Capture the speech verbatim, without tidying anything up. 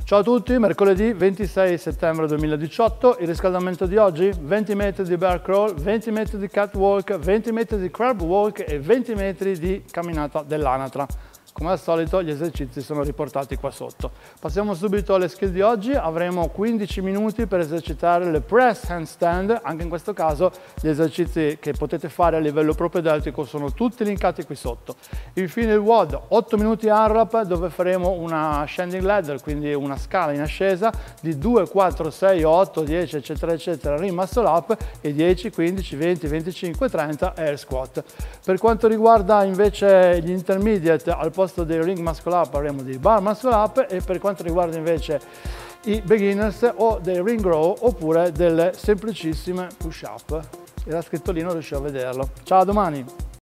Ciao a tutti, mercoledì ventisei settembre duemiladiciotto, il riscaldamento di oggi venti metri di bear crawl, venti metri di catwalk, venti metri di crab walk e venti metri di camminata dell'anatra. Come al solito gli esercizi sono riportati qua sotto. Passiamo subito alle skill di oggi, avremo quindici minuti per esercitare le press handstand, anche in questo caso gli esercizi che potete fare a livello propedeutico sono tutti linkati qui sotto. Infine il W O D, otto minuti A R A P dove faremo una ascending ladder, quindi una scala in ascesa di due, quattro, sei, otto, dieci eccetera eccetera ring muscle up e dieci, quindici, venti, venticinque, trenta air squat. Per quanto riguarda invece gli intermediate, al posto dei ring muscle up avremo dei bar muscle up e per quanto riguarda invece i beginners o dei ring row oppure delle semplicissime push up. Era scritto lì, non riuscivo a vederlo. Ciao, a domani!